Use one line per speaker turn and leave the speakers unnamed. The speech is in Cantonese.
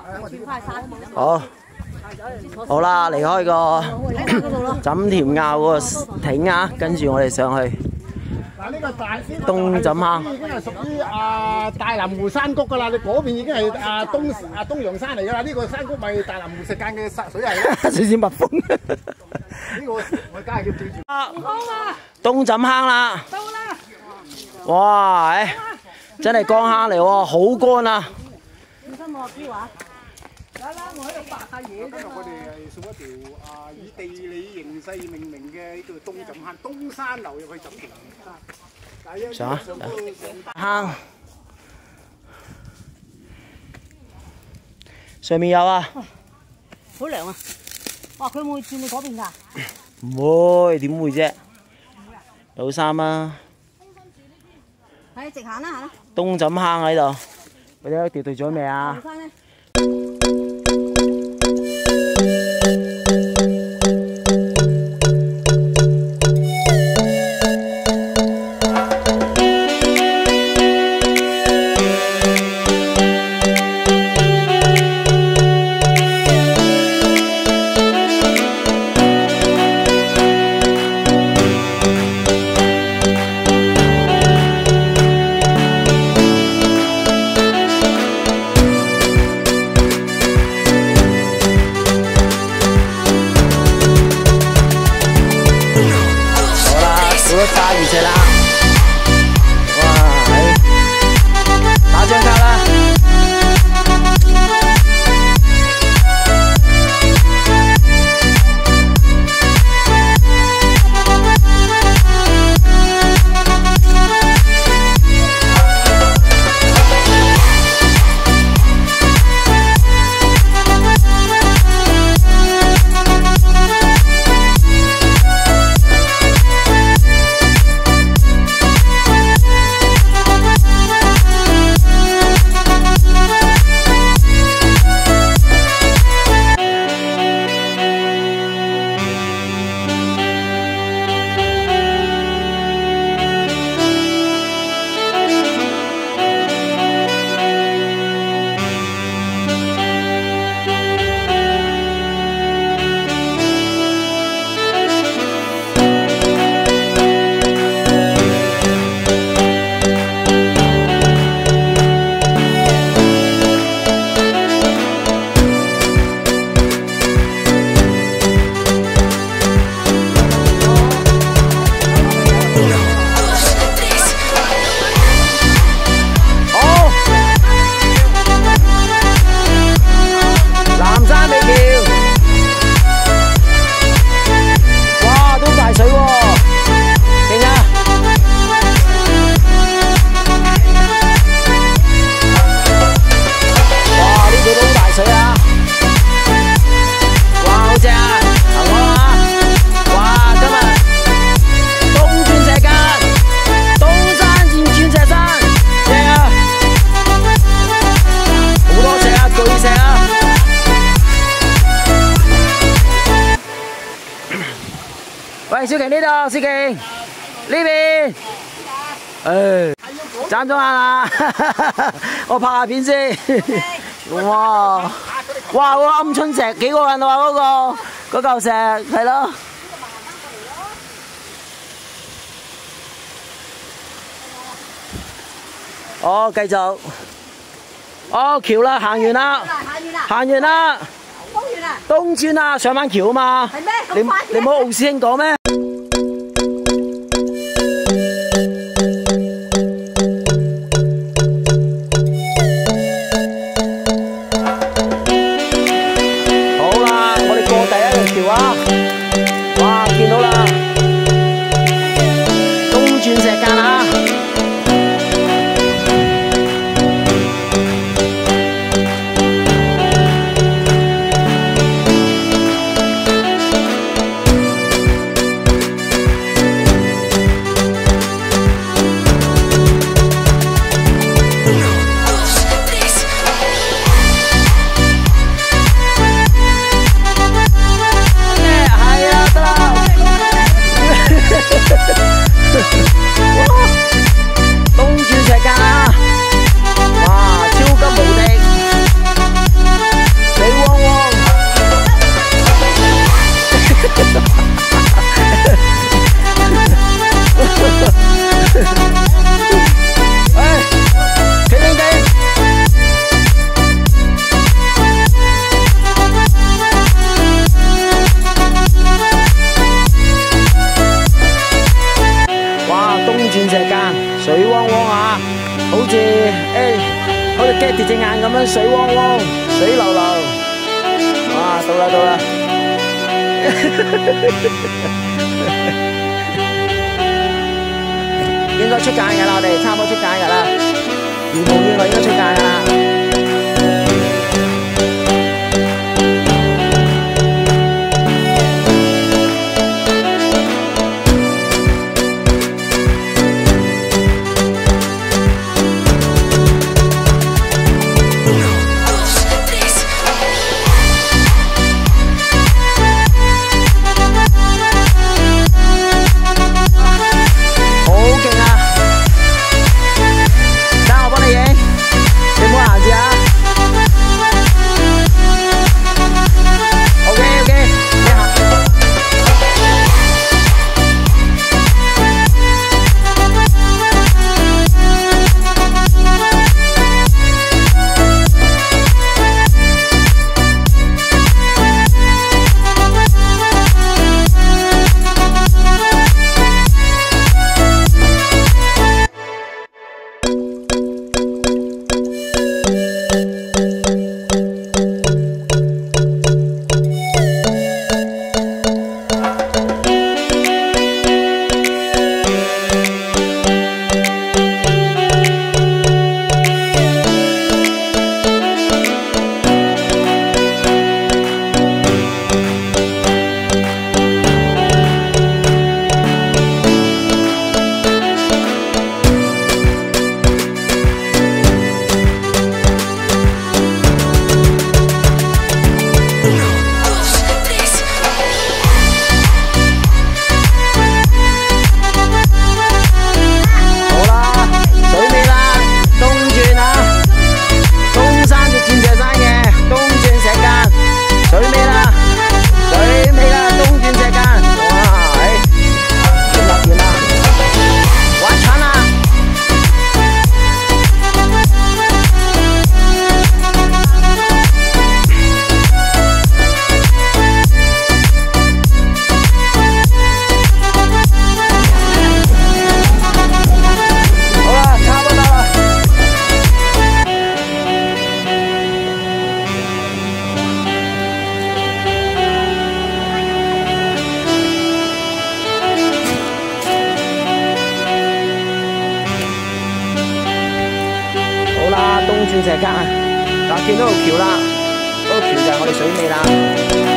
好，好啦，離開個枕田坳嗰個艇啊，跟住我哋上去。
嗱，呢個
東枕坑
已經係屬於大南湖山谷㗎啦，你嗰邊已經係東洋山嚟㗎啦，呢個山谷咪大南湖石澗嘅水係咯，
水泄蜜蜂。呢
個我梗係要記住。
東枕坑啦，
到啦！
哇，真係乾坑嚟喎，好乾啊！
小心我標啊！嚟啦，我喺度白下嘢啫嘛。我哋係送一條以地理形勢命名嘅呢個東枕坑，東山流入去枕田山。
上啊！坑上面有啊！
好涼啊！哇，佢會唔會轉你嗰邊㗎？
唔會，點會啫？有衫啊！
係直行啦，行啦。
東枕坑喺度，你睇調對咗未啊？揸完隻啦，哇！打張卡啦。喂，小瓊呢度，小瓊呢邊，斬咗下啦，我拍下片先。哇，哇，嗰個鵪鶉石幾過癮啊！嗰嚿石係咯。哦，繼續。哦，橋啦，行完啦，行完啦。東村啊，上返橋啊嘛。係咩？你冇敖師兄講咩？好啦，我哋過第一條橋啊！哇，見到啦，東鑽石澗啊！ 好似好似雞跌隻眼咁樣水汪汪、水流流。哇！到啦到啦！應該出界㗎啦，我哋差唔多出界㗎啦，如無意外應該出界㗎啦。東轉石間，嗱見到條橋啦，嗰個橋就係我哋水尾啦。